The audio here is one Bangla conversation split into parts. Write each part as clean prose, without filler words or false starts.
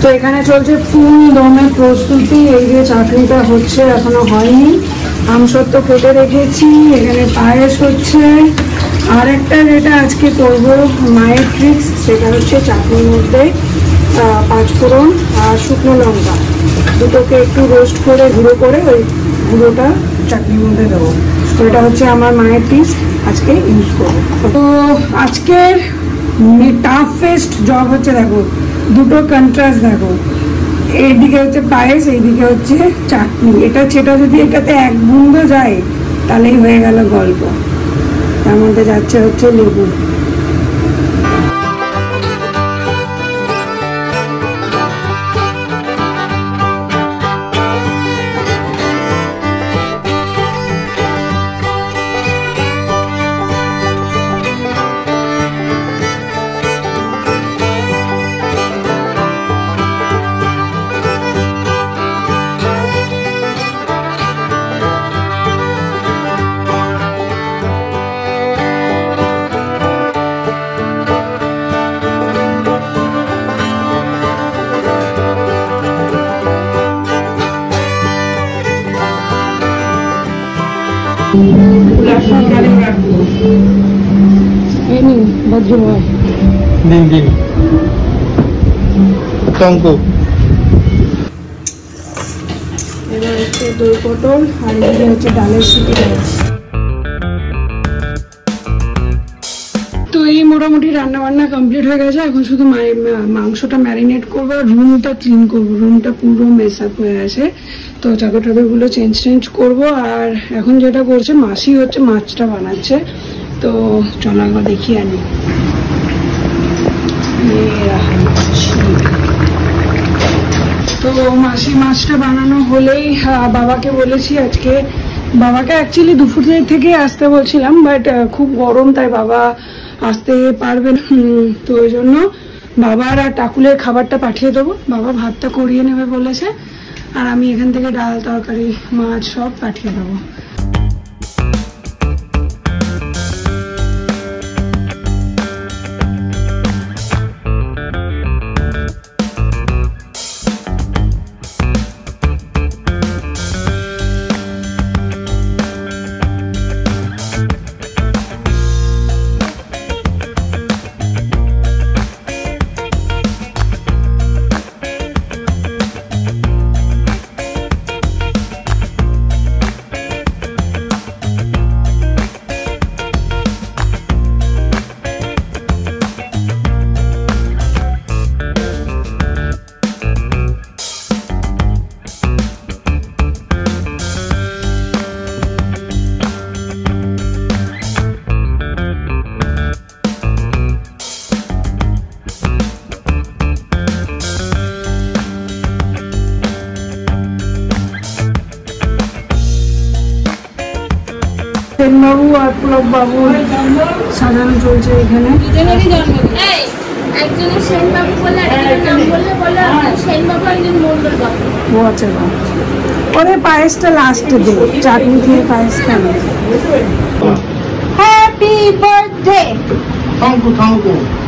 তো এখানে চলছে ফুল দমে প্রস্তুতি। এই যে চাটনিটা হচ্ছে, এখনো হয়নি। আমসত্ব কেটে রেখেছি, এখানে পায়েস হচ্ছে। আর একটা যেটা আজকে করবো মায়ের ট্রিক্স, সেটা হচ্ছে চাটনির মধ্যে পাঁচফোড়ন আর শুকনো লঙ্কা দুটোকে একটু রোস্ট করে গুঁড়ো করে ওই গুঁড়োটা চাটনির মধ্যে দেবো। তো এটা হচ্ছে আমার মায়ের টিপস, আজকে ইউজ করবো। তো আজকের টাফেস্ট জব হচ্ছে, দেখো দুটো কন্ট্রাস্ট দেখো, এইদিকে হচ্ছে পায়েস, এইদিকে হচ্ছে চাটনি। এটা সেটা যদি এটাতে এক বুন্দো যায় তাহলেই হয়ে গেল গল্প। তার মধ্যে যাচ্ছে হচ্ছে লেবু। এবার হচ্ছে দই পটল, আর এদিকে হচ্ছে ডালের সিটি। তো এই মোটামুটি রান্না বান্না কমপ্লিট হয়ে গেছে। এখন শুধু মাংসটা ম্যারিনেট করবো আর রুমটা ক্লিন করবো। রুমটা পুরো মেস আপ হয়ে আছে, তো চাদর টাদর গুলো চেঞ্জ করবো। আর এখন যেটা করছে মাসি হচ্ছে মাছটা বানাচ্ছে, তো চলো একবার দেখিয়ে আনি। তো মাসি মাছটা বানানো হলেই বাবাকে বলেছি আজকে, বাবাকে অ্যাকচুয়ালি দুপুর থেকে আসতে বলছিলাম, বাট খুব গরম তাই বাবা আসতে পারবে না। তো ওই জন্য বাবার আর টাকুলের খাবারটা পাঠিয়ে দেবো। বাবা ভাতটা করিয়ে নেবে বলেছে, আর আমি এখান থেকে ডাল তরকারি মাছ সব পাঠিয়ে দেবো। সেনবাবু আর পুলক বাবু সাজানো চলছে এখানে। ও আচ্ছা, ওদের পায়েসটা লাস্টে দে, চাটনি দিয়ে পায়েস খাবে। Happy birthday. Thank you thank you.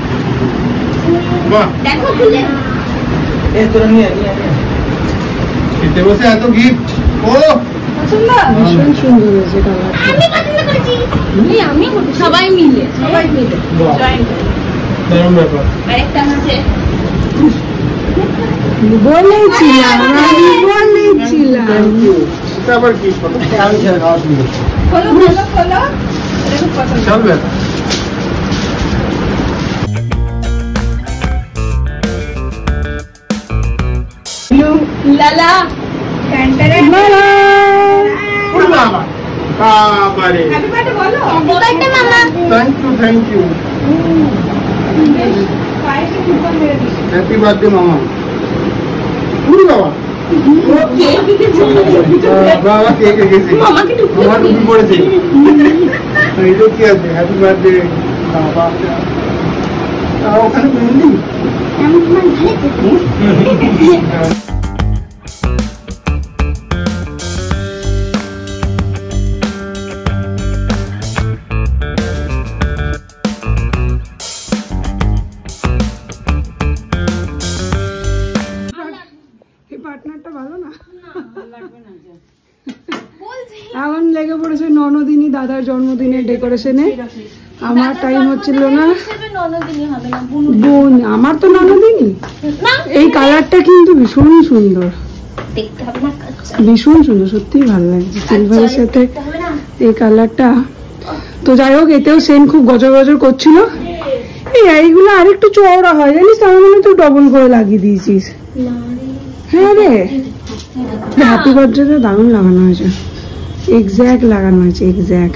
বাহ, দেখো খুলে এ তোরা নিয়ে খেতে বসে এত গিফট। ও ভীষণ সুন্দর হয়েছে কালারটা। আমি সবাই মিলে বলেছিলাম আবার কি চলবে। লালা থ্যাংক ইউ। হ্যাপি বার্থডে মামা। বাবা বাবা কেক রেখেছে, আমার টুপি পড়েছে। এটা কি আছে? Happy birthday. ওখানে পেন্ডিং ভালো না এখন লেগে পড়েছে ননদিনী দাদার জন্মদিনের ডেকোরেশনে। আমার টাইম হচ্ছিল না। বোন আমার তো ননদিনী। এই কালারটা কিন্তু ভীষণ সুন্দর, ভীষণ সুন্দর, সত্যিই ভালো লাগছে সিলভারের সাথে এই কালারটা। তো যাই হোক, এতেও সেম খুব গজর গজর করছিল। এইগুলো আরেকটু চওড়া হয় জানিস, আমার মনে তুই ডবল করে লাগিয়ে দিয়েছিস। হ্যাঁ রে, হ্যাপি বার্থডে দারুণ লাগানো হয়েছে, এক্স্যাক্ট লাগানো হয়েছে, এক্স্যাক্ট।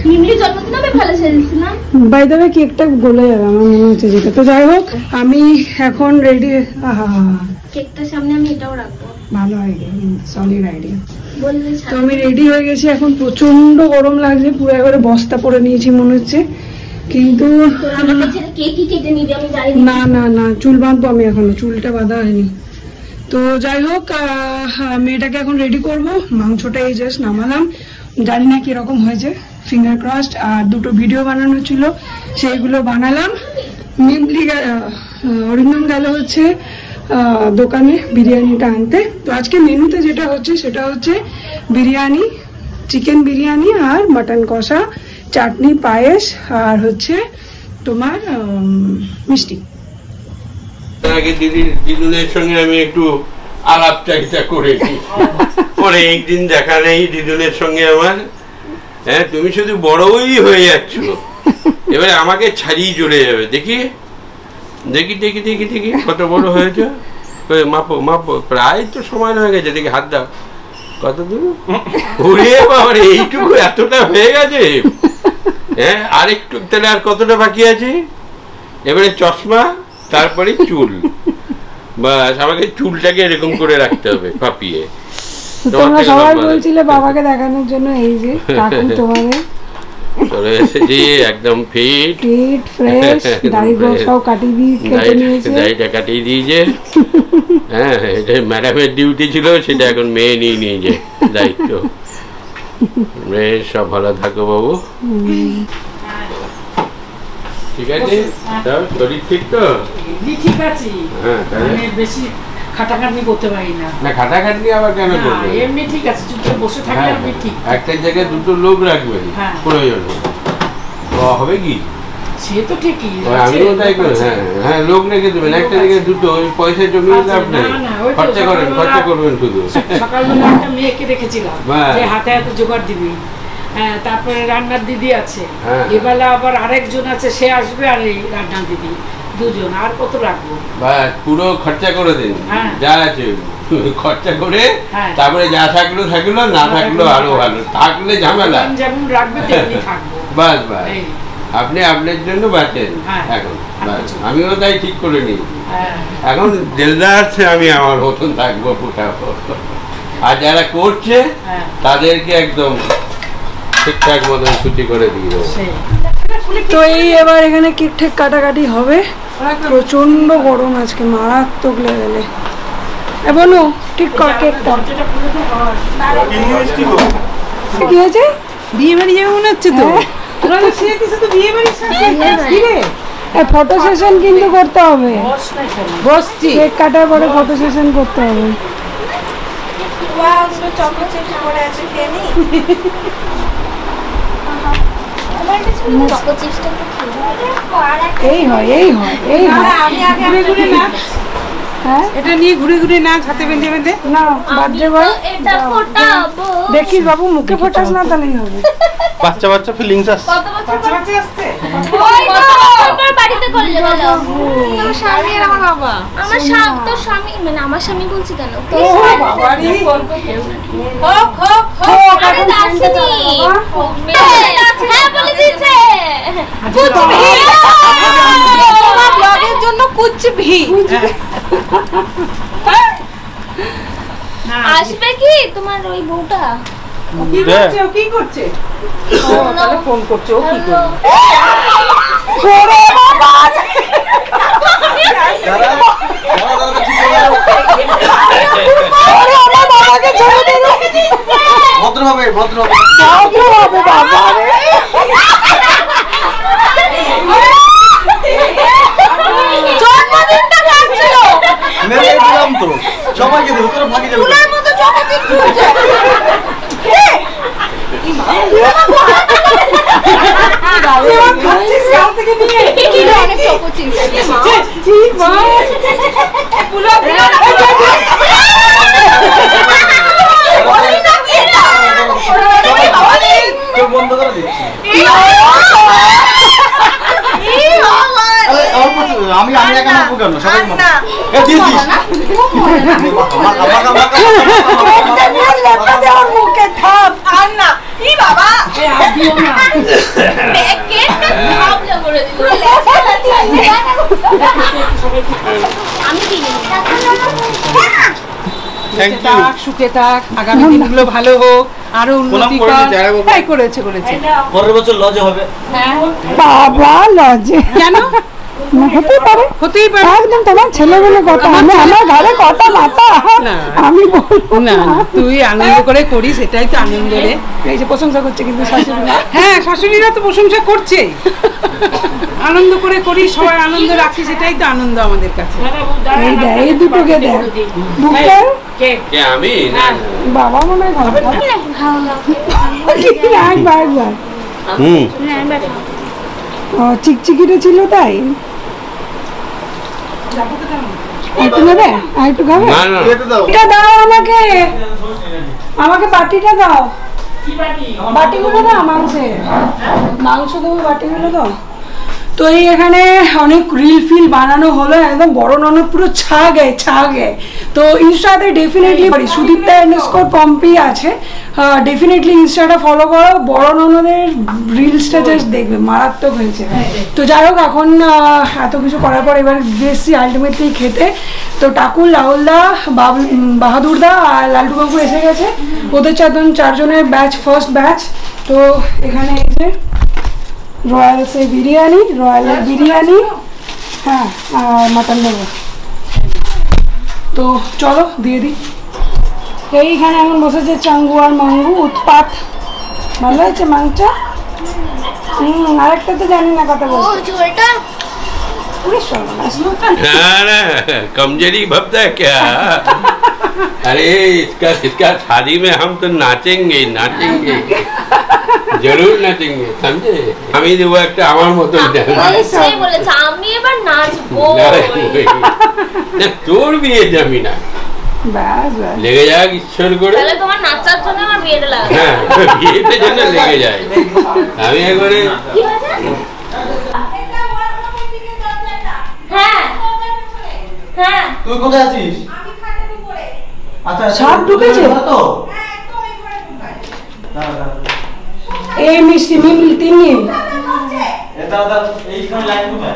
বাই দ্য ওয়ে কেকটা গলে যাবে আমার মনে হচ্ছে যেটা। তো যাই হোক, আমি এখন রেডি। কেকটার সামনে আমি এটাও রাখবো, ভালো আইডিয়া, সলিড আইডিয়া। তো আমি রেডি হয়ে গেছি, এখন প্রচন্ড গরম লাগছে, পুরো একবারে বস্তা পরে নিয়েছি মনে হচ্ছে। কিন্তু না না না, চুল বাঁধবো আমি, এখনো চুলটা বাঁধা হয়নি। তো যাই হোক, মেয়েটাকে এখন রেডি করবো। মাংসটা এই জাস্ট নামালাম, জানি না কিরকম হয়েছে, ফিঙ্গার ক্রসড। আর দুটো ভিডিও বানানো ছিল, সেইগুলো বানালাম। মিমলি অরিন্দম গেল হচ্ছে দোকানে বিরিয়ানিটা আনতে। তো আজকে মেনুতে যেটা হচ্ছে সেটা হচ্ছে বিরিয়ানি, চিকেন বিরিয়ানি আর মাটন কষা, চাটনি, পায়েস আর হচ্ছে তোমার মিষ্টি। আগে দিদুনের সঙ্গে আমি একটু আলাপ চারিতা করেছি, পরে একদিন দেখা নেই দিদুনের সঙ্গে আমার। হ্যাঁ, তুমি শুধু বড়ই হয়ে যাচ্ছ, এবারে আমাকে ছাড়িয়ে চলে যাবে। দেখি দেখি দেখি দেখি দেখি কত বড় হয়েছে, মাপো মাপো, প্রায় তো সমান হয়ে গেছে। দেখি হাত দাও, কত দূর? ওরে বাবারে, এইটুকু এতটা হয়ে গেছে। হ্যাঁ, আরেকটু, তাহলে আর কতটা বাকি আছে? এবারে চশমা, তারপরে চুল। বাস, আমাকে চুলটাকে এরকম করে রাখতে হবে পাপিয়ে। তোমরা সবাই বলছিলে বাবাকে দেখানোর জন্য, এই যে তোমাদের চলে এসেছি একদম ফিট ফিট ফ্রেশ, দাড়িটাও কাটিয়ে দিয়ে কেটে নিয়েছে, দাড়িটা কাটিয়ে দিয়েছে। হ্যাঁ, এটা ম্যাডামের ডিউটি ছিল, সেটা এখন মেয়ে নিয়ে নিয়েছে দায়িত্ব। বেশ, সব ভালো থাকো বাবু। ঠিক আছে, শরীর ঠিক তো? ঠিক আছে। হ্যাঁ, বেশি খাটাখাটনি করতে পারি না। না, খাটাখাটনি আবার কেন করবে? এমনি ঠিক আছে, চুপচাপ বসে থাকলে আপনি ঠিক। একটা জায়গায় দুটো লোক রাখবেন প্রয়োজন হবে কি? সে তো ঠিকই, আমিও তাই করি। হ্যাঁ হ্যাঁ, লোক রেখে দেবেন, একটা জায়গায় দুটো, ওই পয়সা জমিয়ে লাভ নেই, খরচা করেন, খরচা করবেন শুধু। সকালবেলা একটা মেয়েকে রেখেছিলাম যে হাতে হাতে জোগাড় দিবি। হ্যাঁ, তারপরে রান্নার দিদি আছে, এবেলা আবার আরেকজন আছে, সে আসবে, আর এই রান্নার দিদি, দুজন। আর কত রাখবো? পুরো খরচা করে দিন, যা আছে খরচা করে, তারপরে যা থাকলো থাকলো, না থাকলো আরো ভালো, থাকলে ঝামেলা, যেমন রাখবে তেমনি থাকবো। বাস বাস, আপনি আপনার জন্য বাঁচেন এখন। আমিও তাই ঠিক করে নিই, এখন জেলদার আমি আমার মতন থাকবো, ফুটাবো। আর যারা করছে তাদেরকে একদম ঠিকঠাক মতন ছুটি করে দিয়ে দেবো। তো এই এবার এখানে কেক ঠেক কাটাকাটি হবে। প্রচন্ড গরম আজকে, মারাত্মক লেভেলে। বলো ঠিক কর কেকটা। কি হয়েছে? বিয়ে বাড়ি যাবে মনে হচ্ছে তো। ফটো সেশন কিন্তু করতে হবে, বসছি কেক কাটার পরে ফটো সেশন করতে হবে। এই হয় এই হয় এই হয়, এটা নিয়ে ঘুরে ঘুরে নাচ, হাতে বেঁধে বেঁধে না বার্থডে বয়। দেখিস বাবু, মুখে ফোটাস না, তাহলেই হবে। বাচ্চা বাচ্চা ফিলিংস আসছে, বাচ্চা বাচ্চা আসছে। ওই তো আমার বাড়িতে করলে গেল আমার স্বামী আর আমার বাবা। আমার স্বামী তো স্বামী, মানে আমার স্বামী বলছি কেন? তো বাবারি হোক হোক হোক, আরে আসেনি, হ্যাঁ বলে দিয়েছে কুছ ভি, তোমার ব্লগের জন্য কুছ ভি। আসবে কি তোমার ওই বউটা? কি করছে? ও কি করছে? ও তাহলে ফোন করছে, ও কি করছে? ওরে বাবা, আমার বাবাকে ছেড়ে দে, ভদ্রভাবে ভদ্রভাবে ভদ্রভাবে বাবা রে। জন্মদিনটা কাটছিল, মেরে দিলাম তো, সবাইকে দেবো, তোরা ভাগে যাবে। ফুলের মতো জমা পঁচিশ। বন্ধ করে দিচ্ছি আমি একা মাখবো কেন সবাই দিয়েছিস মুখে থাপ আর না কি বাবা সুখে থাক, আগামী দিনগুলো ভালো হোক, আরো উন্নতি করেছে পরের বছর লজে হবে। বাবা লজে কেন হতেই পারে একদম তোমার ছেলেগুলো কথা আমার ঘরে কথা মাতা আমি না তুই আনন্দ করে করিস, এটাই তো আনন্দ রে। এই যে প্রশংসা করছে কিন্তু শাশুড়িরা, হ্যাঁ শাশুড়িরা তো প্রশংসা করছে, আনন্দ করে করি, সবাই আনন্দ রাখি, সেটাই তো আনন্দ আমাদের কাছে। এই দুটোকে দেখ আমি বাবা মনে হয় চিকচিকিটা ছিল তাই একটু নেবে আর একটু খাবে? এটা দাও আমাকে বাটিটা দাও, বাটিগুলো দাও মাংস দেবো, বাটিগুলো দাও। তো এই এখানে অনেক রিল ফিল বানানো হলো, একদম বড় ননদ পুরো ছা গে। তো ইনস্টাতে ডেফিনেটলি সুদীপ্তা _ পম্পি আছে, ডেফিনেটলি ইনস্টাটা ফলো করো, বড় ননদের রিলসটা জাস্ট দেখবে, মারাত্মক হয়েছে। তো যাই হোক, এখন এত কিছু করার পর এবার বেশি আলটিমেটলি খেতে। তো টাকুর, রাহুলদা, বাহাদুরদা আর লালটুবাবু এসে গেছে, ওদের চারজনের ব্যাচ, ফার্স্ট ব্যাচ। তো এখানে এসে রয়্যালের বিরিয়ানি, হ্যাঁ আর মাটন দেবো। তো চলো দিয়ে দিই। এইখানে এখন বসেছে চাঙ্গু আর মাঙ্গু, উৎপাত। ভালো হয়েছে মাংসটা? আরেকটা তো জানি না কথা বলছি। कमजोरी भरता है क्या? अरे इसका शादी में हम तो नाचेंगे जरूर नाचेंगे, समझे? আমি দেবো একটা আমার মতো সেই বলেছে আমি এবার নাচবো। না তোর বিয়ে যাবি না, লেগে যাক ঈশ্বর করে, তাহলে তোমার নাচার জন্য আমার বিয়েটা লাগে। হ্যাঁ বিয়েতে জন্য লেগে যায়। আমি একবারে হ্যাঁ তুই কোথায় আছিস? আমি খাটের উপরে। আচ্ছা সাপ ঢুকেছে তো? এই মিষ্টি তিন্নি এটা এইখানে লাইট কোথায়?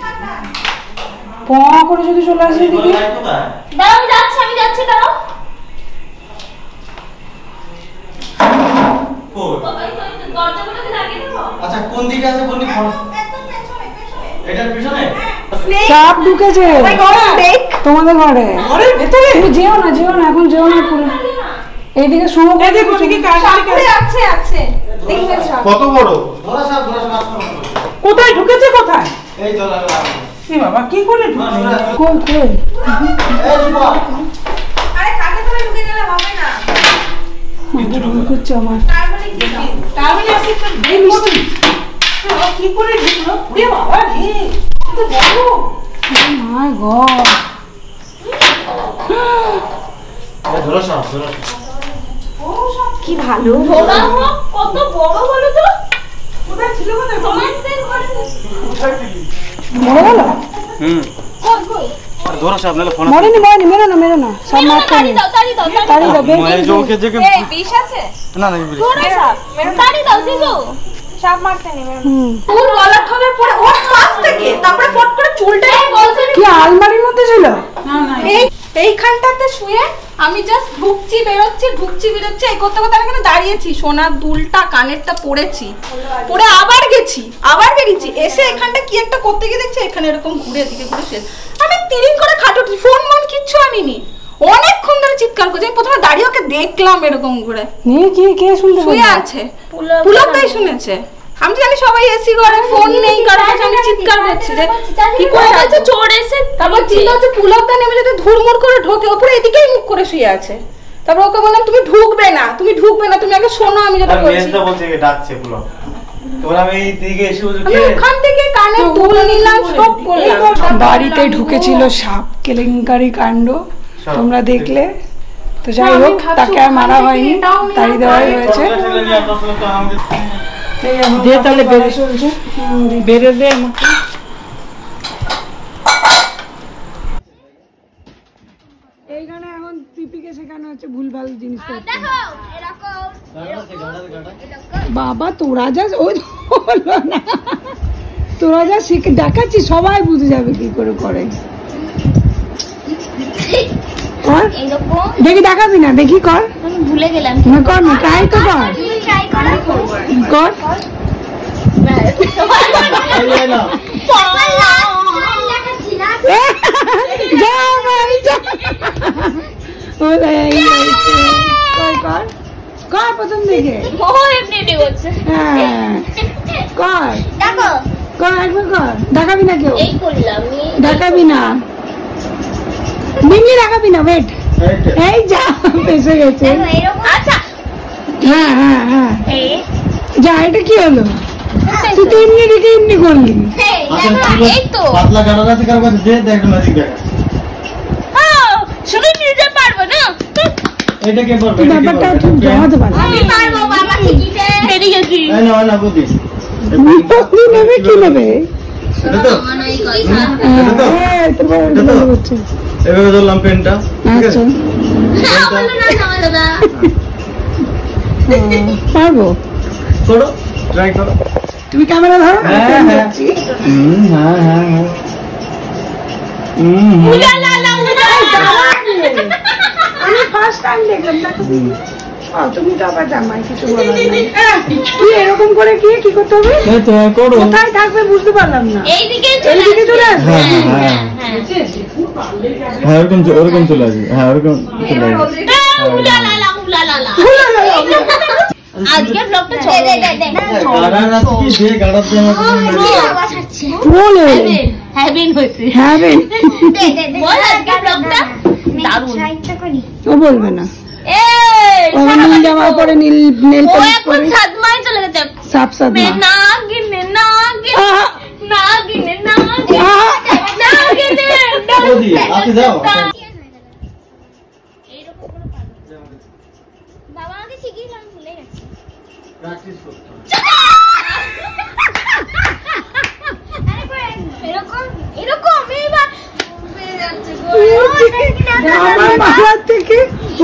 পোয়া করে যদি চলে আসে এদিকে। লাইট কোথায়? দাঁড়াও আমি যাচ্ছি দাঁড়াও। কোন? দরজাগুলোকে লাগিয়ে দেবো। আচ্ছা কোন দিকে আছে বলনি? একদম পেছনে। এটার পিছনে? সাপ ঢুকেছে তোমাদের ঘরে, ঘরের ভেতরে। তুমি যেও না এখন যেও না, পুরো এইদিকে শুনো। আছে কত বড়? কোথায় ঢুকেছে? কোথায়? এই তো এ বাবা কি করে ঢুকলো? কই এই বাবা, আরে কাকে ধরে ঢুকে গেলে হবে না। করছে আমার তারপরে আসি তো এই মিষ্টি কি করে ঢুকলো? এ বাবা রে, তো বড়। মাই গড, ধরো সব কি ভালো ওরা কত বড় বলো তো। কোথায় ছিল? কোথায় তোমাদের ঘরে মরে গেল? ধরো সব নালে ফোন মরেনি, মেরো না, সব মারতে তাড়ি দাও এই বিষ আছে না তোরা সাপ তাড়ি দাও জিজু। সাপ মারতে নেবে চুল গলা ঠবে পড়ে ওর পাশ থেকে তারপরে ফট করে চুলটাই বলছেন কি আলমারির মধ্যে ছিল? না এইখানটাতে শুয়ে আমি জাস্ট ঢুকছি বেরোচ্ছি এই করতে আমি এখানে দাঁড়িয়েছি, সোনার দুলটা কানেরটা পরেছি, পরে আবার গেছি, আবার বেরিয়েছি, এসে এখানটা কি একটা করতে গিয়ে দেখছি এখানে এরকম ঘুরে এদিকে ঘুরে শেষ। আমি তিরিং করে খাট উঠছি, ফোন কিচ্ছু আনিনি, অনেকক্ষণ ধরে চিৎকার করছি। আমি প্রথমে দাঁড়িয়ে ওকে দেখলাম এরকম ঘুরে নিয়ে কে শুনতে শুয়ে আছে, পুলকটাই শুনেছে। আমি জানি সবাই এসি ঘরে, ফোন নেই কারণ আমি চিৎকার করছি যে কি করে আছে চোর এসে। তারপর চিন্তা হচ্ছে পুলকটা নেমে যদি ধুরমুর করে ঢোকে, ওপরে এদিকেই মুখ করে শুয়ে আছে। তারপর ওকে বললাম তুমি ঢুকবে না, তুমি আগে শোনো আমি যেটা বলছি। বলছে ডাকছে পুলক। ওখান থেকে কানে দুল নিলাম, সব করলাম। বাড়িতে ঢুকেছিল সাপ, কেলেঙ্কারি কাণ্ড তোমরা দেখলে। তো যাই হোক, তাকে আর মারা হয়নি, তাড়ি দেওয়াই হয়েছে। দে তাহলে বেড়ে চলছে, বেড়ে দে আমাকে। এইখানে এখন পিপিকে শেখানো হচ্ছে ভুলভাল জিনিস। বাবা তোরা যা, ওই হলো না, তোরা যা শিখে দেখাচ্ছি সবাই বুঝে যাবে কি করে করে। দেখি দেখাবি না, দেখি কর, ভুলে গেলাম। কর না, ট্রাই তো কর, কর। কর প্রথম দিকে, কর কর, একবার কর। দেখাবি না কেউ, দেখাবি না, মিমলি দেখাবি না, ওয়েট। এই যা পেছে গেছে। হ্যাঁ হ্যাঁ হ্যাঁ, যা। এটা কি হলো? তুই তো এমনি রেখে এমনি করলি। পাতলা গাড়া আছে কার কাছে, যে দেখ না, দেখ শুধু নিজে পারবো না, এটা কে পারবে? ব্যাপারটা ঠিক জমাতে পারবে। আমি পারবো, বাবা শিখিতে পেরে গেছি। এই না না বুদ্ধি কি নেবে, কি নেবে? এটা তো এভাবে ধরলাম পেনটা, ঠিক আছে? পারবো, করো, ট্রাই করো। তুমি ক্যামেরা ধরো। হ্যাঁ হ্যাঁ হ্যাঁ হ্যাঁ হ্যাঁ। আমি ফার্স্ট টাইম দেখলাম না। তুমি তো আবার জামাই, কিছু বলার নাই। কি এরকম করে কি করতে হবে? কোথায় থাকবে বুঝতে পারলাম না। এইদিকে চলে আসবে। হ্যাঁ ওরকম চলে আসবে, হ্যাঁ ওরকম চলে আসবে। আজকে ব্লগটা চলে বলে হ্যাভেন হয়েছে, হ্যাভেন। বল আজকে ব্লগটা দারুণ। ও বলবে না, ও নীল জামা পরে, নীল নেল ও পলিশ এখন পরে, সাদমায় চলে গেছে। সাপ সাদমা। না গিনে না গিনে না গিনে না গিনে বৌদি আসে যাও। এইরকম করে পারবো। বাবা আমাকে শিখিয়েছিল, আমি ভুলে গেছি। প্র্যাকটিস করতে হবে। এরকম এরকম এইবার বেড়ে যাচ্ছে গো। আমার মাথার থেকে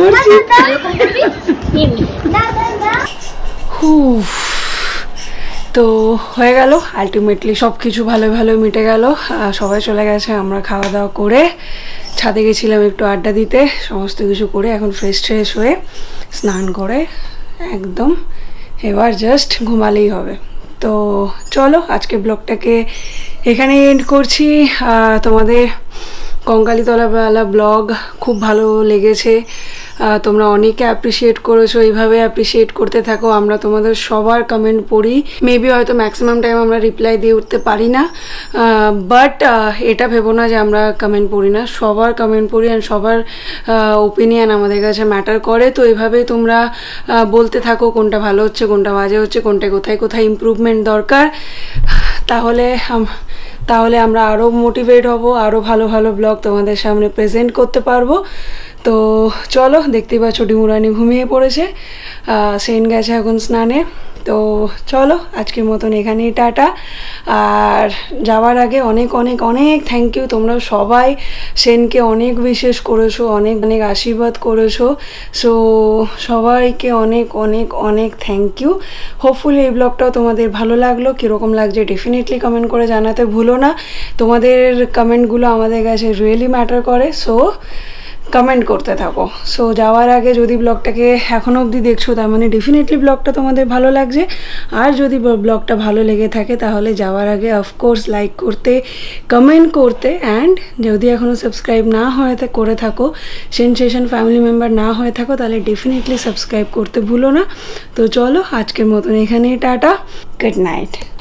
তো হয়ে গেল। আলটিমেটলি সব কিছু ভালো ভালো মিটে গেল। সবাই চলে গেছে, আমরা খাওয়া দাওয়া করে ছাদে গেছিলাম একটু আড্ডা দিতে। সমস্ত কিছু করে এখন ফ্রেশ ট্রেশ হয়ে স্নান করে একদম এবার জাস্ট ঘুমালেই হবে। তো চলো আজকে এখানে এন্ড করছি। তোমাদের কঙ্কালীতলা ব্লগ খুব ভালো লেগেছে, তোমরা অনেকে অ্যাপ্রিসিয়েট করেছো, এইভাবে অ্যাপ্রিসিয়েট করতে থাকো। আমরা তোমাদের সবার কমেন্ট পড়ি, মেবি হয়তো ম্যাক্সিমাম টাইম আমরা রিপ্লাই দিয়ে উঠতে পারি না, বাট এটা ভেবো না যে আমরা কমেন্ট পড়ি না, সবার কমেন্ট পড়ি অ্যান্ড সবার ওপিনিয়ন আমাদের কাছে ম্যাটার করে। তো এইভাবেই তোমরা বলতে থাকো কোনটা ভালো হচ্ছে, কোনটা বাজে হচ্ছে, কোনটা কোথায় ইমপ্রুভমেন্ট দরকার। তাহলে আমরা আরও মোটিভেট হব, আরও ভালো ভালো ব্লগ তোমাদের সামনে প্রেজেন্ট করতে পারবো। তো চলো, দেখতেই পাচ্ছ ডিমুরানি ঘুমিয়ে পড়েছে, সেন গেছে এখন স্নানে। তো চলো আজকের মতন এখানেই টাটা। আর যাওয়ার আগে অনেক অনেক অনেক থ্যাংক ইউ, তোমরা সবাই সেনকে অনেক বিশেষ করেছো, অনেক অনেক আশীর্বাদ করেছো। সো সবাইকে অনেক অনেক অনেক থ্যাংক ইউ। হোপফুলি এই ব্লগটাও তোমাদের ভালো লাগলো। কীরকম লাগছে ডেফিনেটলি কমেন্ট করে জানাতে ভুলো না, তোমাদের কমেন্টগুলো আমাদের কাছে রিয়েলি ম্যাটার করে। সো কমেন্ট করতে থাকো। সো যাওয়ার আগে যদি ব্লগটাকে এখনও অবধি দেখছো তার মানে ডেফিনেটলি ব্লগটা তোমাদের ভালো লাগছে। আর যদি ব্লগটা ভালো লেগে থাকে তাহলে যাওয়ার আগে অফকোর্স লাইক করতে, কমেন্ট করতে, অ্যান্ড যদি এখনও সাবস্ক্রাইব না হয়ে করে থাকো, সেনসেশন ফ্যামিলি মেম্বার না হয়ে থাকো, তাহলে ডেফিনেটলি সাবস্ক্রাইব করতে ভুলো না। তো চলো আজকের মতন এখানেই টাটা, গুড নাইট।